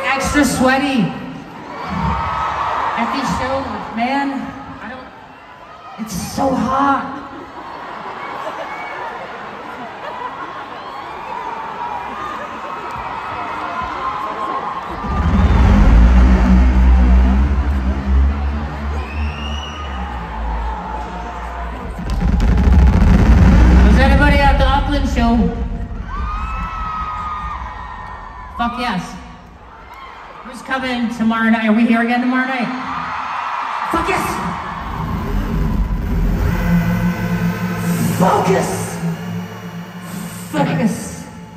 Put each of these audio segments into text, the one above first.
extra sweaty at these shows, man. It's so hot. Was anybody at the Upland show? Fuck yes. Who's coming tomorrow night? Are we here again tomorrow night? Fuck yes! Focus! Focus!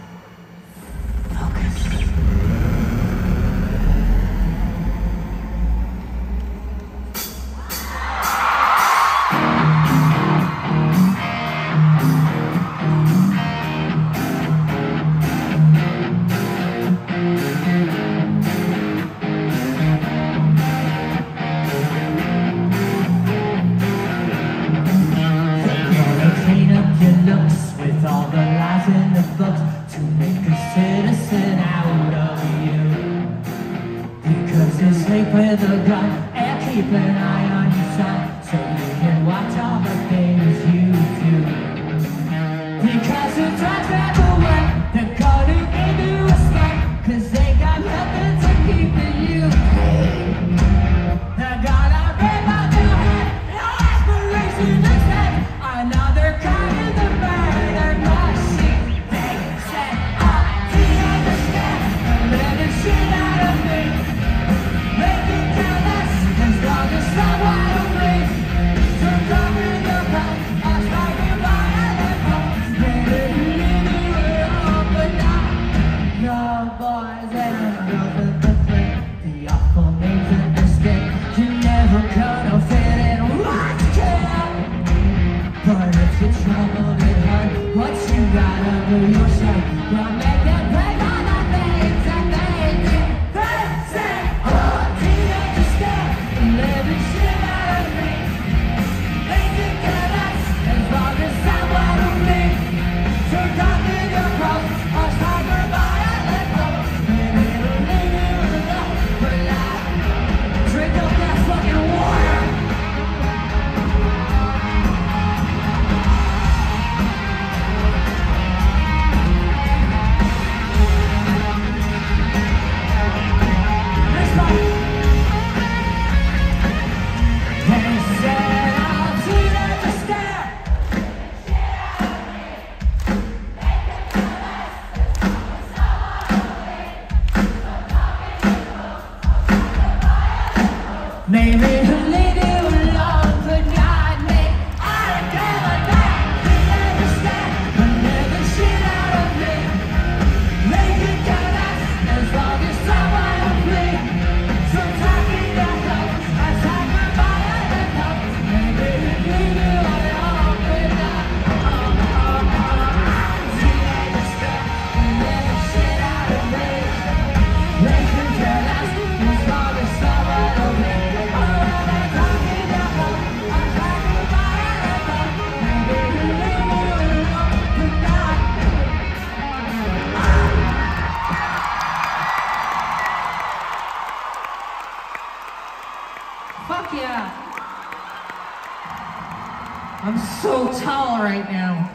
With a gun and keep an eye on your son, so you can watch all the things you do. Because the drugs that away, they're gonna give you a spank, cause they got nothing to keep you paid. They're gonna rip out your head, your aspiration instead. Another card in the murder machine. They said, do you understand? And let the shit out of me. Maybe he'll leave you alone, but not me. I don't give a damn. You understand, but never shit out of me. Make it count as long as someone will bleed. So talking your clothes, I talk my fire and hope. Maybe he'll leave you alone, but not me. You understand, but never shit out of me. Make it count as long as someone will bleed. Fuck yeah. I'm so tall right now.